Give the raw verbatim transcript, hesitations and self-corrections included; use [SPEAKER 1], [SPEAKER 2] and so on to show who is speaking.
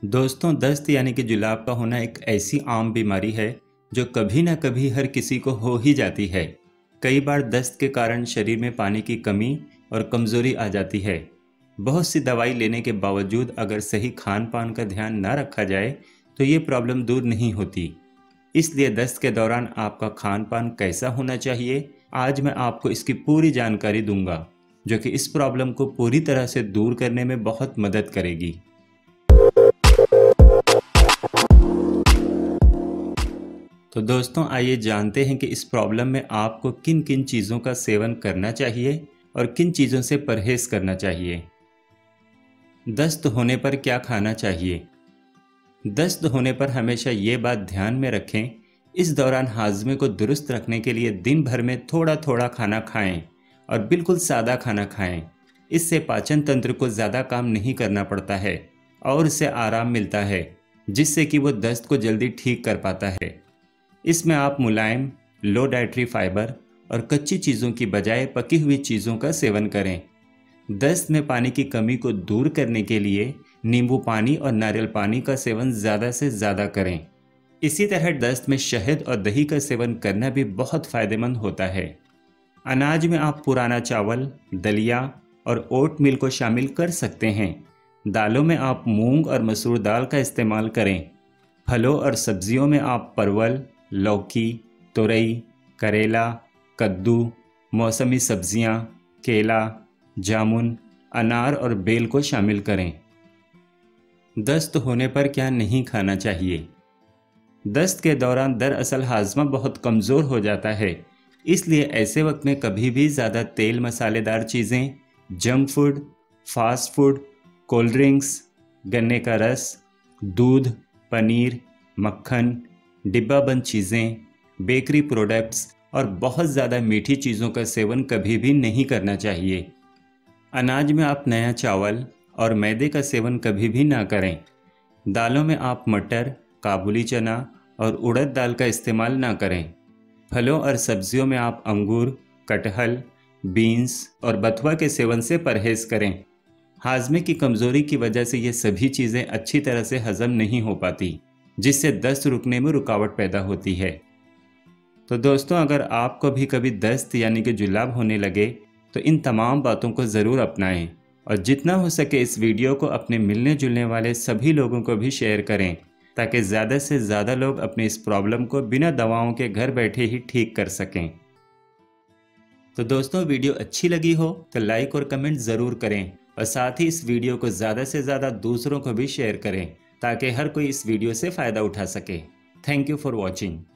[SPEAKER 1] दोस्तों, दस्त यानी कि जुलाब का होना एक ऐसी आम बीमारी है जो कभी ना कभी हर किसी को हो ही जाती है। कई बार दस्त के कारण शरीर में पानी की कमी और कमज़ोरी आ जाती है। बहुत सी दवाई लेने के बावजूद अगर सही खान पान का ध्यान ना रखा जाए तो ये प्रॉब्लम दूर नहीं होती। इसलिए दस्त के दौरान आपका खान पान कैसा होना चाहिए, आज मैं आपको इसकी पूरी जानकारी दूंगा, जो कि इस प्रॉब्लम को पूरी तरह से दूर करने में बहुत मदद करेगी। तो दोस्तों, आइए जानते हैं कि इस प्रॉब्लम में आपको किन किन चीज़ों का सेवन करना चाहिए और किन चीज़ों से परहेज़ करना चाहिए। दस्त होने पर क्या खाना चाहिए। दस्त होने पर हमेशा ये बात ध्यान में रखें, इस दौरान हाजमे को दुरुस्त रखने के लिए दिन भर में थोड़ा थोड़ा खाना खाएं और बिल्कुल सादा खाना खाएं। इससे पाचन तंत्र को ज़्यादा काम नहीं करना पड़ता है और इससे आराम मिलता है, जिससे कि वो दस्त को जल्दी ठीक कर पाता है। इसमें आप मुलायम, लो डाइटरी फाइबर और कच्ची चीज़ों की बजाय पकी हुई चीज़ों का सेवन करें। दस्त में पानी की कमी को दूर करने के लिए नींबू पानी और नारियल पानी का सेवन ज़्यादा से ज़्यादा करें। इसी तरह दस्त में शहद और दही का सेवन करना भी बहुत फ़ायदेमंद होता है। अनाज में आप पुराना चावल, दलिया और ओट मील को शामिल कर सकते हैं। दालों में आप मूंग और मसूर दाल का इस्तेमाल करें। फलों और सब्जियों में आप परवल, लौकी, तुरई, करेला, कद्दू, मौसमी सब्जियां, केला, जामुन, अनार और बेल को शामिल करें। दस्त होने पर क्या नहीं खाना चाहिए। दस्त के दौरान दरअसल हाजमा बहुत कमज़ोर हो जाता है, इसलिए ऐसे वक्त में कभी भी ज़्यादा तेल मसालेदार चीज़ें, junk food, fast food, cold drinks, गन्ने का रस, दूध, पनीर, मक्खन, डिब्बाबंद चीज़ें, बेकरी प्रोडक्ट्स और बहुत ज़्यादा मीठी चीज़ों का सेवन कभी भी नहीं करना चाहिए। अनाज में आप नया चावल और मैदे का सेवन कभी भी ना करें। दालों में आप मटर, काबुली चना और उड़द दाल का इस्तेमाल ना करें। फलों और सब्जियों में आप अंगूर, कटहल, बीन्स और बथुआ के सेवन से परहेज़ करें। हाजमे की कमज़ोरी की वजह से ये सभी चीज़ें अच्छी तरह से हज़म नहीं हो पाती, जिससे दस्त रुकने में रुकावट पैदा होती है। तो दोस्तों, अगर आपको भी कभी दस्त यानी कि जुलाब होने लगे तो इन तमाम बातों को ज़रूर अपनाएं और जितना हो सके इस वीडियो को अपने मिलने जुलने वाले सभी लोगों को भी शेयर करें, ताकि ज़्यादा से ज़्यादा लोग अपनी इस प्रॉब्लम को बिना दवाओं के घर बैठे ही ठीक कर सकें। तो दोस्तों, वीडियो अच्छी लगी हो तो लाइक और कमेंट ज़रूर करें और साथ ही इस वीडियो को ज़्यादा से ज़्यादा दूसरों को भी शेयर करें, ताकि हर कोई इस वीडियो से फ़ायदा उठा सके। Thank you for watching.